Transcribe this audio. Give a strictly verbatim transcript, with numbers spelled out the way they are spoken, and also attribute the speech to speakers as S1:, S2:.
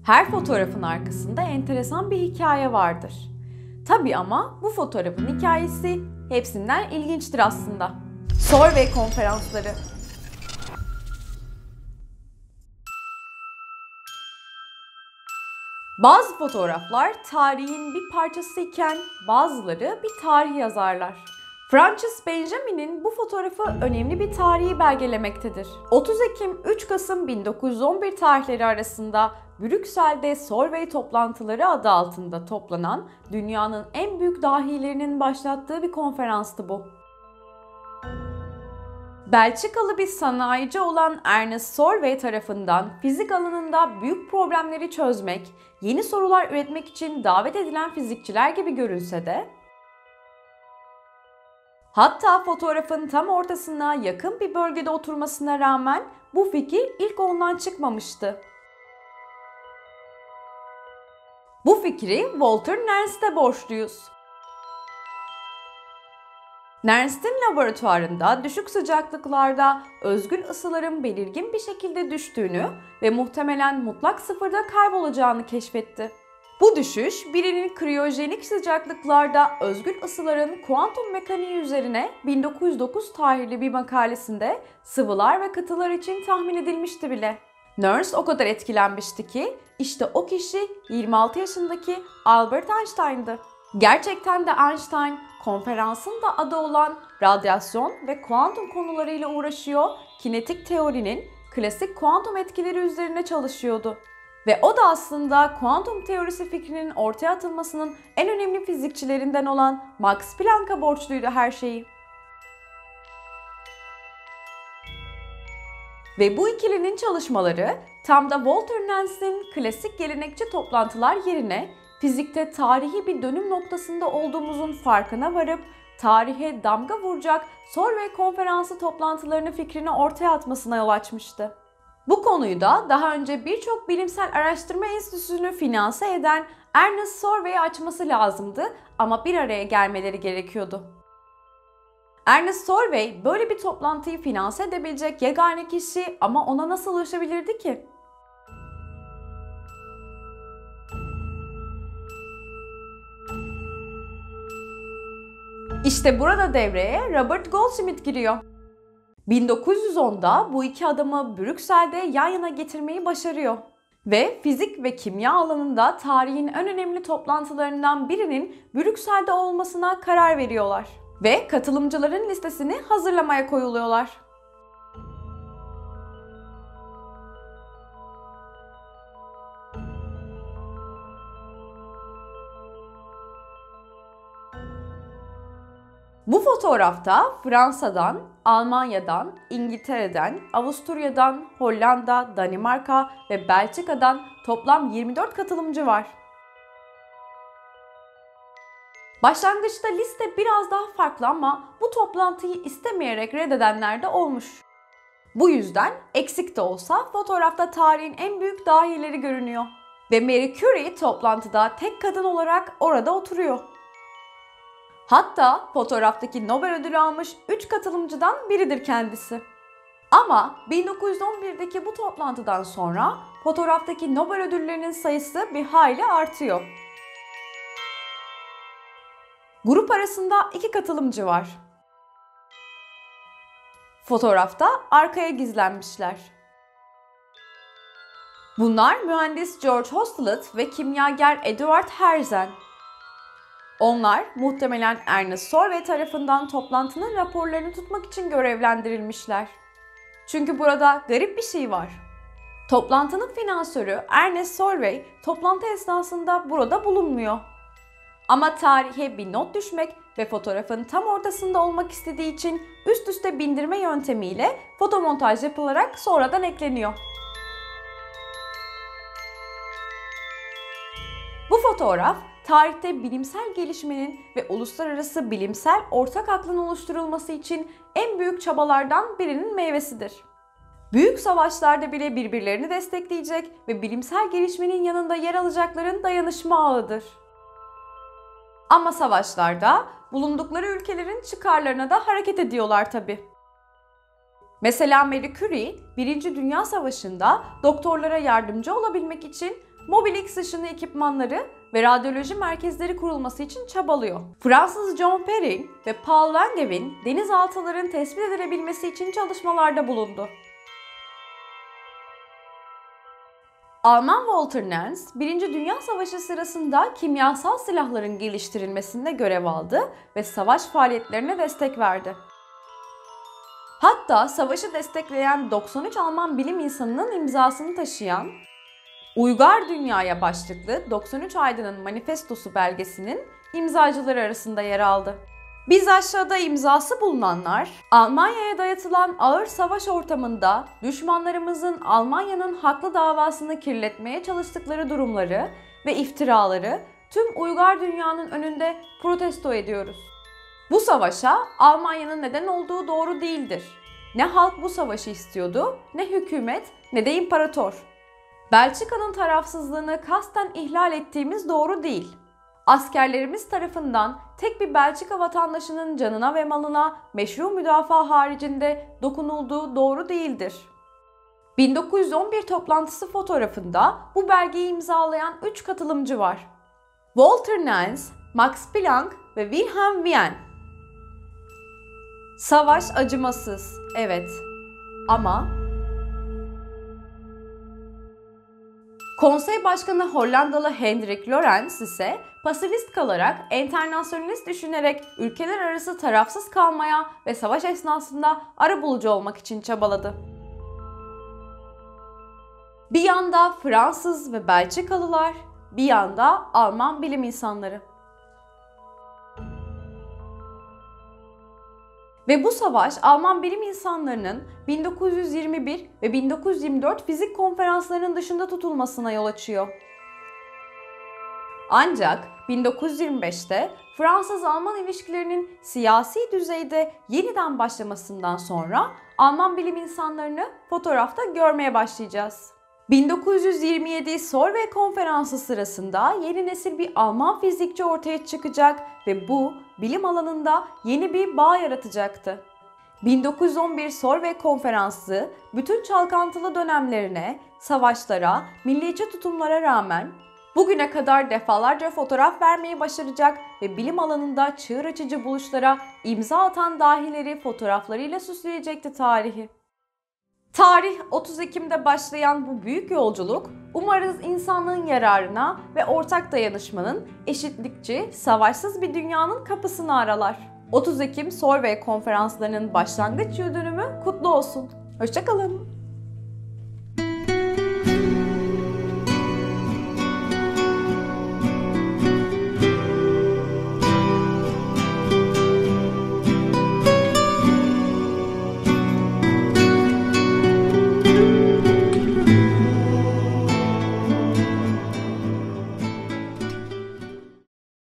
S1: Her fotoğrafın arkasında enteresan bir hikaye vardır. Tabii ama bu fotoğrafın hikayesi hepsinden ilginçtir aslında. Solvay konferansları. Bazı fotoğraflar tarihin bir parçası iken bazıları bir tarih yazarlar. Francis Benjamin'in bu fotoğrafı önemli bir tarihi belgelemektedir. otuz Ekim üç Kasım bin dokuz yüz on bir tarihleri arasında Brüksel'de Solvay toplantıları adı altında toplanan dünyanın en büyük dahilerinin başlattığı bir konferanstı bu. Belçikalı bir sanayici olan Ernest Solvay tarafından fizik alanında büyük problemleri çözmek, yeni sorular üretmek için davet edilen fizikçiler gibi görünse de, hatta fotoğrafın tam ortasına yakın bir bölgede oturmasına rağmen bu fikir ilk ondan çıkmamıştı. Bu fikri Walter Nernst'e borçluyuz. Nernst'in laboratuvarında düşük sıcaklıklarda özgül ısıların belirgin bir şekilde düştüğünü ve muhtemelen mutlak sıfırda kaybolacağını keşfetti. Bu düşüş, birinin kriyojenik sıcaklıklarda özgül ısıların kuantum mekaniği üzerine bin dokuz yüz dokuz tarihli bir makalesinde sıvılar ve katılar için tahmin edilmişti bile. Nernst o kadar etkilenmişti ki işte o kişi yirmi altı yaşındaki Albert Einstein'dı. Gerçekten de Einstein konferansın da adı olan radyasyon ve kuantum konularıyla uğraşıyor, kinetik teorinin klasik kuantum etkileri üzerine çalışıyordu. Ve o da aslında kuantum teorisi fikrinin ortaya atılmasının en önemli fizikçilerinden olan Max Planck'a borçluydu her şeyi. Ve bu ikilinin çalışmaları tam da Walter Nernst'in klasik gelenekçi toplantılar yerine fizikte tarihi bir dönüm noktasında olduğumuzun farkına varıp tarihe damga vuracak Solvay konferansı toplantılarını fikrini ortaya atmasına yol açmıştı. Bu konuyu da daha önce birçok bilimsel araştırma enstitüsünü finanse eden Ernest Solvay'e açması lazımdı ama bir araya gelmeleri gerekiyordu. Ernest Solvay böyle bir toplantıyı finanse edebilecek yegane kişi ama ona nasıl ulaşabilirdi ki? İşte burada devreye Robert Goldschmidt giriyor. bin dokuz yüz onda bu iki adamı Brüksel'de yan yana getirmeyi başarıyor. Ve fizik ve kimya alanında tarihin en önemli toplantılarından birinin Brüksel'de olmasına karar veriyorlar. Ve katılımcıların listesini hazırlamaya koyuluyorlar. Bu fotoğrafta Fransa'dan, Almanya'dan, İngiltere'den, Avusturya'dan, Hollanda, Danimarka ve Belçika'dan toplam yirmi dört katılımcı var. Başlangıçta liste biraz daha farklı ama bu toplantıyı istemeyerek reddedenler de olmuş. Bu yüzden eksik de olsa fotoğrafta tarihin en büyük dahileri görünüyor. Ve Marie Curie toplantıda tek kadın olarak orada oturuyor. Hatta fotoğraftaki Nobel ödülü almış üç katılımcıdan biridir kendisi. Ama bin dokuz yüz on birdeki bu toplantıdan sonra fotoğraftaki Nobel ödüllerinin sayısı bir hayli artıyor. Grup arasında iki katılımcı var. Fotoğrafta arkaya gizlenmişler. Bunlar mühendis George Hostelet ve kimyager Eduard Herzen. Onlar muhtemelen Ernest Solvay tarafından toplantının raporlarını tutmak için görevlendirilmişler. Çünkü burada garip bir şey var. Toplantının finansörü Ernest Solvay toplantı esnasında burada bulunmuyor. Ama tarihe bir not düşmek ve fotoğrafın tam ortasında olmak istediği için üst üste bindirme yöntemiyle fotomontaj yapılarak sonradan ekleniyor. Bu fotoğraf tarihte bilimsel gelişmenin ve uluslararası bilimsel ortak aklın oluşturulması için en büyük çabalardan birinin meyvesidir. Büyük savaşlarda bile birbirlerini destekleyecek ve bilimsel gelişmenin yanında yer alacakların dayanışma ağıdır. Ama savaşlarda bulundukları ülkelerin çıkarlarına da hareket ediyorlar tabii. Mesela Marie Curie, Birinci Dünya Savaşı'nda doktorlara yardımcı olabilmek için mobil X ışını ekipmanları ve radyoloji merkezleri kurulması için çabalıyor. Fransız John Perrin ve Paul Langevin denizaltıların tespit edilebilmesi için çalışmalarda bulundu. Alman Walter Nance, Birinci Dünya Savaşı sırasında kimyasal silahların geliştirilmesinde görev aldı ve savaş faaliyetlerine destek verdi. Hatta savaşı destekleyen doksan üç Alman bilim insanının imzasını taşıyan Uygar Dünyaya başlıklı doksan üç Aydının Manifestosu belgesinin imzacıları arasında yer aldı. Biz aşağıda imzası bulunanlar, Almanya'ya dayatılan ağır savaş ortamında düşmanlarımızın Almanya'nın haklı davasını kirletmeye çalıştıkları durumları ve iftiraları tüm uygar dünyanın önünde protesto ediyoruz. Bu savaşa Almanya'nın neden olduğu doğru değildir. Ne halk bu savaşı istiyordu, ne hükümet, ne de imparator. Belçika'nın tarafsızlığını kasten ihlal ettiğimiz doğru değil. Askerlerimiz tarafından tek bir Belçika vatandaşının canına ve malına meşru müdafaa haricinde dokunulduğu doğru değildir. bin dokuz yüz on bir toplantısı fotoğrafında bu belgeyi imzalayan üç katılımcı var. Walter Nance, Max Planck ve Wilhelm Wien. Savaş acımasız, evet, ama Konsey Başkanı Hollandalı Hendrik Lorentz ise pasifist kalarak, enternasyonalist düşünerek ülkeler arası tarafsız kalmaya ve savaş esnasında arabulucu olmak için çabaladı. Bir yanda Fransız ve Belçikalılar, bir yanda Alman bilim insanları. Ve bu savaş Alman bilim insanlarının bin dokuz yüz yirmi bir ve bin dokuz yüz yirmi dört fizik konferanslarının dışında tutulmasına yol açıyor. Ancak bin dokuz yüz yirmi beşte Fransız-Alman ilişkilerinin siyasi düzeyde yeniden başlamasından sonra Alman bilim insanlarını fotoğrafta görmeye başlayacağız. bin dokuz yüz yirmi yedi Solvay Konferansı sırasında yeni nesil bir Alman fizikçi ortaya çıkacak ve bu bilim alanında yeni bir bağ yaratacaktı. bin dokuz yüz on bir Solvay Konferansı bütün çalkantılı dönemlerine, savaşlara, milliyetçi tutumlara rağmen bugüne kadar defalarca fotoğraf vermeyi başaracak ve bilim alanında çığır açıcı buluşlara imza atan dahileri fotoğraflarıyla süsleyecekti tarihi. Tarih otuz Ekim'de başlayan bu büyük yolculuk umarız insanlığın yararına ve ortak dayanışmanın eşitlikçi, savaşsız bir dünyanın kapısını aralar. otuz Ekim Solvay konferanslarının başlangıç yıl dönümü kutlu olsun. Hoşça kalın.